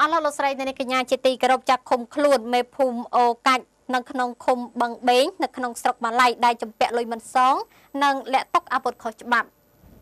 អឡូវលោកស្រីនៅកញ្ញាជាទីគោរពចាក់ឃុំខ្លួនមេភូមិអូកាច់នៅក្នុងឃុំបឹងបេងនៅក្នុងស្រុកម៉ាឡៃដែលចំពាក់លុយមិនសងនិងលាក់ទុកអាវុធខុសច្បាប់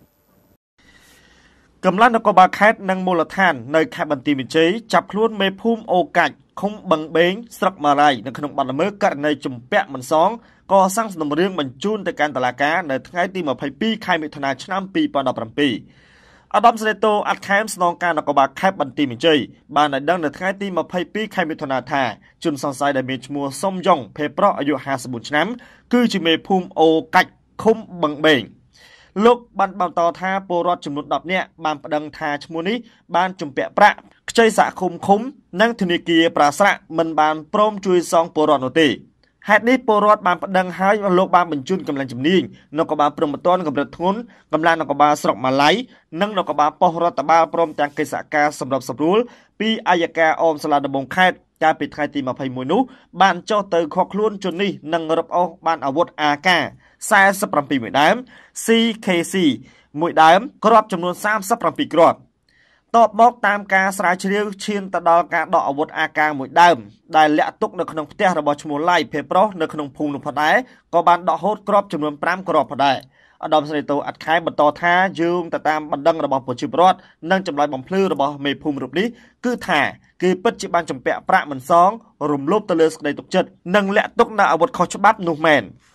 កម្លាំងនគរបាលខេត្តនិងមូលដ្ឋាននៅខេត្តបន្ទាយមានជ័យចាប់ខ្លួនមេភូមិអូកាច់ឃុំបឹងបេងស្រុកម៉ាឡៃនៅក្នុងបទល្មើសករណីចំពាក់មិនសងកសាងសំណុំរឿងបញ្ជូនទៅកាន់តុលាការនៅថ្ងៃទី22ខែមិថុនាឆ្នាំ2017 ឧត្តមសេនីយ៍តូអាត់ខេមស្នងការនគរបាលខេត្តបន្ទាយមានជ័យបានឲ្យដឹងនៅថ្ងៃទី22ខែមិថុនាថាជនសង្ស័យដែលមានឈ្មោះសុំយ៉ុងភេប្រុសអាយុ54ឆ្នាំគឺជាមេភូមិអូកាច់ឃុំបឹងបេងលោកបានបន្តថាពលរដ្ឋចំនួន10នាក់បានប្តឹងថាឈ្មោះនេះបានជំពាក់ប្រាក់ខ្ចីសហគមន៍ឃុំនិងធនាគារប្រាស្រ័កមិនបានព្រមជួយសងពលរដ្ឋនោះទេហេតុនេះពលរដ្ឋបានប្តឹងឲ្យលោកបានបញ្ជូនកម្លាំងជំនាញនគរបាលព្រំប្រទានកម្រិតធ្ងន់កម្លាំងនគរបាលស្រុកម៉ាឡៃនិងនគរបាលប៉ុស្តិ៍រដ្ឋបាលព្រមទាំងកិច្ចសហការសម្របសម្រួលពីអัยការអមសាលាដំបងខេត្តកាលពីថ្ងៃទី21នោះបានចុះទៅឃាត់ខ្លួនជននេះនិងរឹបអូសបានអាវុធ AK 47មួយដើម CKC មួយដើមគ្រាប់ចំនួន37គ្រាប់តបមកតាមការស្រាវជ្រាវឈានទៅដល់ការដកអាវុធ AK មួយដើមដែលលាក់ទុកនៅក្នុងផ្ទះរបស់ឈ្មោះឡៃភេប្រុសនៅក្នុងភូមិនោះផងដែរក៏បានដកហូតគ្រាប់ចំនួន5គ្រាប់ផងដែរឧត្តមសេនីយ៍តូអាត់ខេមបន្តថាយោងទៅតាមបណ្ដឹងរបស់ប្រជាពលរដ្ឋនិងចម្លើយបំភ្លឺរបស់មេភូមិរូបនេះគឺថាគេពិតជាបានជំពាក់ប្រាក់មិនសងរំលោភទៅលើសេចក្តីទុកចិត្តនិងលាក់ទុកនៅអាវុធខុសច្បាប់នោះមែន